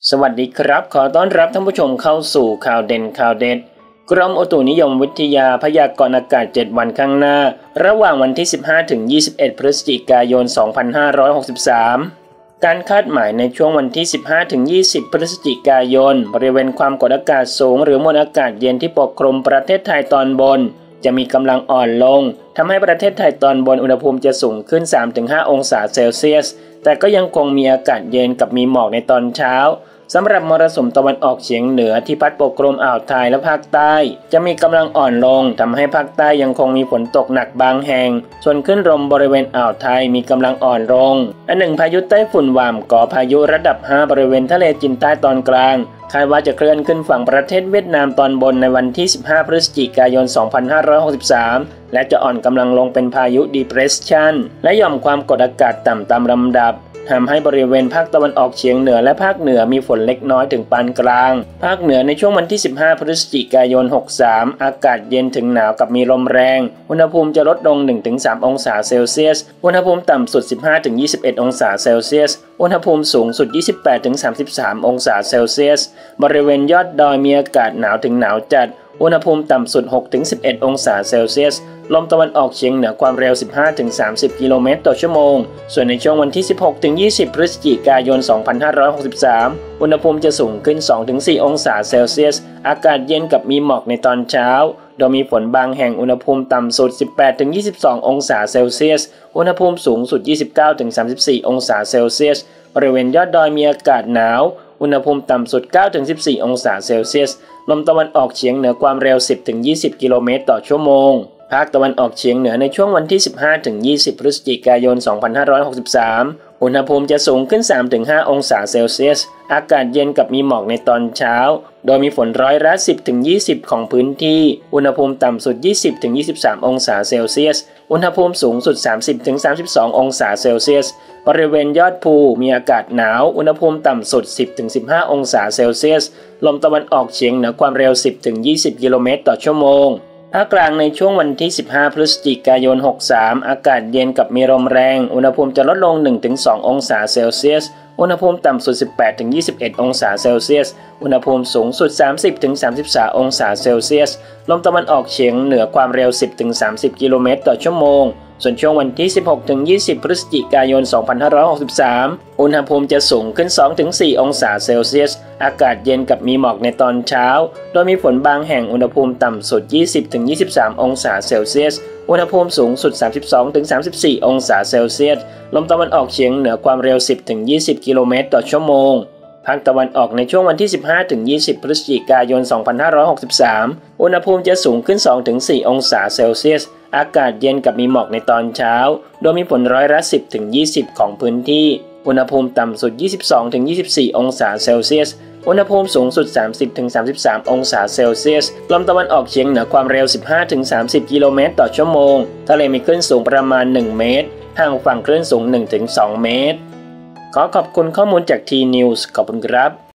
สวัสดีครับขอต้อนรับท่านผู้ชมเข้าสู่ข่าวเด่นข่าวเด็ดกรมอุตุนิยมวิทยาพยากรณ์อากาศ7วันข้างหน้าระหว่างวันที่15ถึง21พฤศจิกายน2563การคาดหมายในช่วงวันที่15ถึง20พฤศจิกายนบริเวณความกดอากาศสูงหรือมวลอากาศเย็นที่ปกคลุมประเทศไทยตอนบนจะมีกำลังอ่อนลงทำให้ประเทศไทยตอนบนอุณหภูมิจะสูงขึ้น 3-5 องศาเซลเซียสแต่ก็ยังคงมีอากาศเย็นกับมีหมอกในตอนเช้าสำหรับมรสุมตะวันออกเฉียงเหนือที่พัดปกคลุมอ่าวไทยและภาคใต้จะมีกำลังอ่อนลงทำให้ภาคใต้ยังคงมีฝนตกหนักบางแห่งส่วนคลื่นลมบริเวณอ่าวไทยมีกำลังอ่อนลงอันหนึ่งพายุไต้ฝุ่นหว่ามก่อพายุระดับ5บริเวณทะเลจีนใต้ตอนกลางคาดว่าจะเคลื่อนขึ้นฝั่งประเทศเวียดนามตอนบนในวันที่15พฤศจิกายน2563และจะอ่อนกำลังลงเป็นพายุ Depression และหย่อมความกดอากาศต่ำตามลำดับทำให้บริเวณภาคตะวันออกเฉียงเหนือและภาคเหนือมีฝนเล็กน้อยถึงปานกลางภาคเหนือในช่วงวันที่15พฤศจิกายน63อากาศเย็นถึงหนาวกับมีลมแรงอุณหภูมิจะลดลง 1-3 องศาเซลเซียสอุณหภูมิต่ำสุด 15-21 องศาเซลเซียสอุณหภูมิสูงสุด 28-33 องศาเซลเซียสบริเวณยอดดอยมีอากาศหนาวถึงหนาวจัดอุณหภูมิต่ำสุด 6-11 องศาเซลเซียสลมตะวันออกเฉียงเหนือความเร็ว 15-30 กิโลเมตรต่อชั่วโมงส่วนในช่วงวันที่ 16-20 พฤศจิกายน 2563 อุณหภูมิจะสูงขึ้น 2-4 องศาเซลเซียสอากาศเย็นกับมีหมอกในตอนเช้าโดยมีฝนบางแห่งอุณหภูมิต่ำสุด 18-22 องศาเซลเซียสอุณหภูมิสูงสุด 29-34 องศาเซลเซียสบริเวณยอดดอยมีอากาศหนาวอุณหภูมิต่ำสุด 9-14 องศาเซลเซียสลมตะวันออกเฉียงเหนือความเร็ว 10-20 กิโลเมตรต่อชั่วโมงภาคตะวันออกเฉียงเหนือในช่วงวันที่ 15-20 พฤศจิกายน 2563 อุณหภูมิจะสูงขึ้น 3-5 องศาเซลเซียสอากาศเย็นกับมีหมอกในตอนเช้าโดยมีฝนร้อยละ 10-20 ของพื้นที่อุณหภูมิต่ำสุด 20-23 องศาเซลเซียสอุณหภูมิสูงสุด 30-32 องศาเซลเซียสบริเวณยอดภูมีอากาศหนาวอุณหภูมิต่ำสุด 10-15 องศาเซลเซียสลมตะวันออกเฉียงเหนือความเร็ว 10-20 กิโลเมตรต่อชั่วโมงภาคกลางในช่วงวันที่15พฤศจิกายน63อากาศเย็นกับมีลมแรงอุณหภูมิจะลดลง 1-2 องศาเซลเซียสอุณหภูมิต่ำสุด 18-21 องศาเซลเซียสอุณหภูมิสูงสุด 30-33 องศาเซลเซียสลมตะวันออกเฉียงเหนือความเร็ว 10-30 กิโลเมตรต่อชั่วโมงส่วนช่วงวันที่ 16-20 พฤศจิกายน 2563 อุณหภูมิจะสูงขึ้น 2-4 องศาเซลเซียสอากาศเย็นกับมีหมอกในตอนเช้าโดยมีฝนบางแห่งอุณหภูมิต่ำสุด 20-23 องศาเซลเซียสอุณหภูมิสูงสุด 32-34 องศาเซลเซียสลมตะวันออกเฉียงเหนือความเร็ว 10-20 กิโลเมตรต่อชั่วโมงภาคตะวันออกในช่วงวันที่ 15-20 พฤศจิกายน 2563 อุณหภูมิจะสูงขึ้น 2-4 องศาเซลเซียสอากาศเย็นกับมีหมอกในตอนเช้าโดยมีฝนร้อยละ 10-20 ของพื้นที่อุณหภูมิต่ำสุด 22-24 องศาเซลเซียสอุณหภูมิสูงสุด 30-33 องศาเซลเซียสลมตะวันออกเฉียงเหนือความเร็ว 15-30 กิโลเมตรต่อชั่วโมงทะเลมีคลื่นสูงประมาณ 1 เมตรห่างฝั่งคลื่นสูง 1-2 เมตรขอขอบคุณข้อมูลจาก T News ขอบคุณครับ